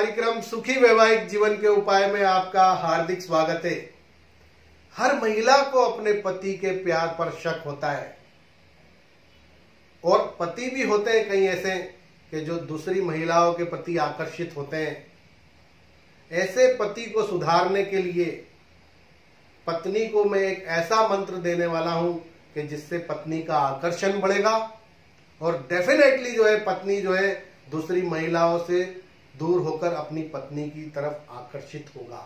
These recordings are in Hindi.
कार्यक्रम सुखी वैवाहिक जीवन के उपाय में आपका हार्दिक स्वागत है। हर महिला को अपने पति के प्यार पर शक होता है और पति भी होते हैं कई ऐसे कि जो दूसरी महिलाओं के प्रति आकर्षित होते हैं। ऐसे पति को सुधारने के लिए पत्नी को मैं एक ऐसा मंत्र देने वाला हूं कि जिससे पत्नी का आकर्षण बढ़ेगा और डेफिनेटली जो है पत्नी जो है दूसरी महिलाओं से दूर होकर अपनी पत्नी की तरफ आकर्षित होगा।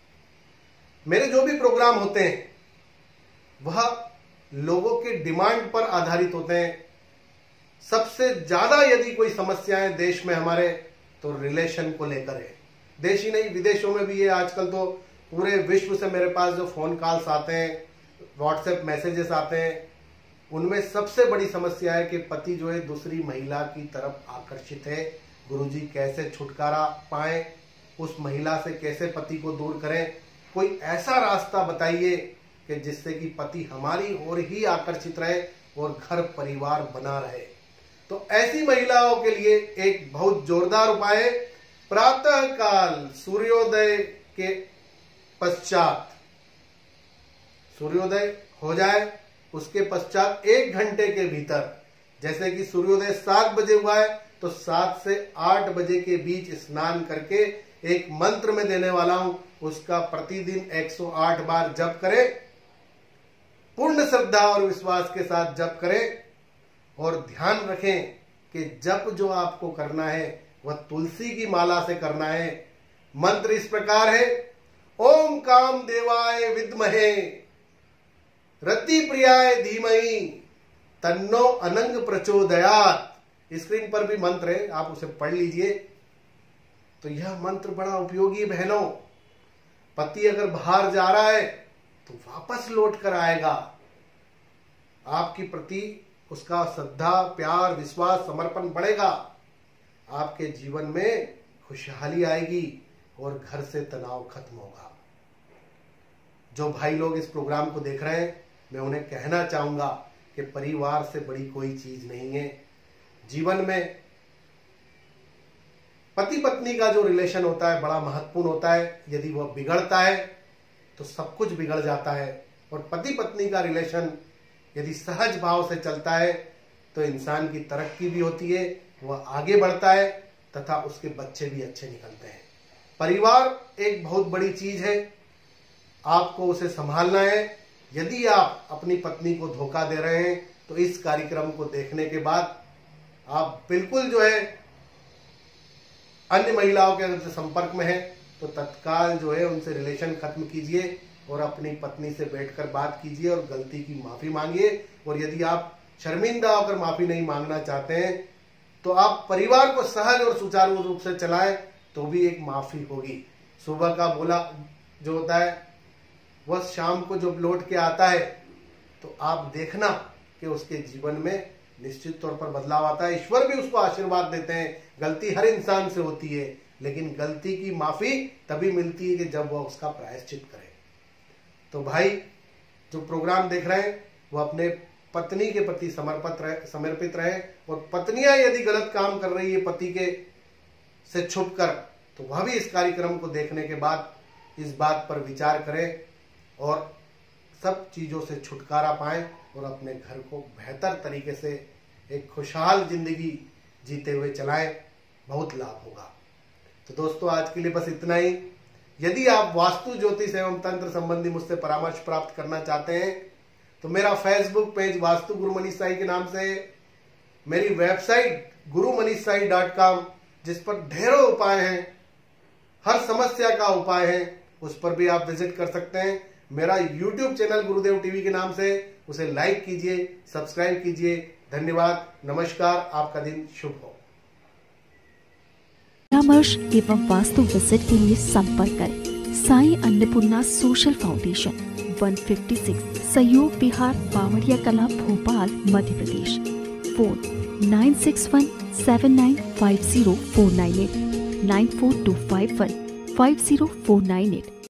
मेरे जो भी प्रोग्राम होते हैं वह लोगों के डिमांड पर आधारित होते हैं। सबसे ज्यादा यदि कोई समस्याएं देश में हमारे तो रिलेशन को लेकर है। देश ही नहीं विदेशों में भी है। आजकल तो पूरे विश्व से मेरे पास जो फोन कॉल्स आते हैं, व्हाट्सएप मैसेजेस आते हैं, उनमें सबसे बड़ी समस्या है कि पति जो है दूसरी महिला की तरफ आकर्षित है। गुरुजी कैसे छुटकारा पाएं, उस महिला से कैसे पति को दूर करें, कोई ऐसा रास्ता बताइए कि जिससे कि पति हमारी ओर ही आकर्षित रहे और घर परिवार बना रहे। तो ऐसी महिलाओं के लिए एक बहुत जोरदार उपाय है। प्रातः काल सूर्योदय के पश्चात, सूर्योदय हो जाए उसके पश्चात 1 घंटे के भीतर, जैसे कि सूर्योदय 7 बजे हुआ है तो 7 से 8 बजे के बीच स्नान करके एक मंत्र में देने वाला हूं, उसका प्रतिदिन 108 बार जप करें। पूर्ण श्रद्धा और विश्वास के साथ जप करें और ध्यान रखें कि जप जो आपको करना है वह तुलसी की माला से करना है। मंत्र इस प्रकार है, ओम काम देवाय विद्महे रति प्रियाय धीमहि तन्नो अनंग प्रचोदयात्। स्क्रीन पर भी मंत्र है, आप उसे पढ़ लीजिए। तो यह मंत्र बड़ा उपयोगी है बहनों। पति अगर बाहर जा रहा है तो वापस लौट कर आएगा। आपकी प्रति उसका श्रद्धा, प्यार, विश्वास, समर्पण बढ़ेगा। आपके जीवन में खुशहाली आएगी और घर से तनाव खत्म होगा। जो भाई लोग इस प्रोग्राम को देख रहे हैं, मैं उन्हें कहना चाहूंगा कि परिवार से बड़ी कोई चीज नहीं है। जीवन में पति पत्नी का जो रिलेशन होता है बड़ा महत्वपूर्ण होता है। यदि वह बिगड़ता है तो सब कुछ बिगड़ जाता है और पति पत्नी का रिलेशन यदि सहज भाव से चलता है तो इंसान की तरक्की भी होती है, वह आगे बढ़ता है तथा उसके बच्चे भी अच्छे निकलते हैं। परिवार एक बहुत बड़ी चीज है, आपको उसे संभालना है। यदि आप अपनी पत्नी को धोखा दे रहे हैं तो इस कार्यक्रम को देखने के बाद आप बिल्कुल जो है अन्य महिलाओं के अगर संपर्क में है तो तत्काल जो है उनसे रिलेशन खत्म कीजिए और अपनी पत्नी से बैठकर बात कीजिए और गलती की माफी मांगिए। और यदि आप शर्मिंदा होकर माफी नहीं मांगना चाहते हैं तो आप परिवार को सहज और सुचारू रूप से चलाएं तो भी एक माफी होगी। सुबह का बोला जो होता है वह शाम को जब लौट के आता है तो आप देखना कि उसके जीवन में निश्चित तौर पर बदलाव आता है। ईश्वर भी उसको आशीर्वाद देते हैं। गलती हर इंसान से होती है, लेकिन गलती की माफी तभी मिलती है कि जब वह उसका प्रायश्चित करे। तो भाई जो प्रोग्राम देख रहे हैं वो अपने पत्नी के प्रति समर्पित रहे और पत्नियां यदि गलत काम कर रही है पति के से छुपकर तो वह भी इस कार्यक्रम को देखने के बाद इस बात पर विचार करें और सब चीजों से छुटकारा पाएं और अपने घर को बेहतर तरीके से एक खुशहाल जिंदगी जीते हुए चलाएं। बहुत लाभ होगा। तो दोस्तों आज के लिए बस इतना ही। यदि आप वास्तु, ज्योतिष एवं तंत्र संबंधी मुझसे परामर्श प्राप्त करना चाहते हैं तो मेरा फेसबुक पेज वास्तु गुरु मनीष साई के नाम से, मेरी वेबसाइट gurumanishsai.com जिस पर ढेरों उपाय हैं, हर समस्या का उपाय है, उस पर भी आप विजिट कर सकते हैं। मेरा YouTube चैनल गुरुदेव टीवी के नाम से, उसे लाइक कीजिए, सब्सक्राइब कीजिए। धन्यवाद, नमस्कार, आपका दिन शुभ हो। परामर्श एवं वास्तु विजिट के लिए संपर्क करें साई अन्नपूर्णा सोशल फाउंडेशन 156 सहयोग विहार, बावड़िया कला, भोपाल, मध्य प्रदेश। फोन 9617950498 94251 50498।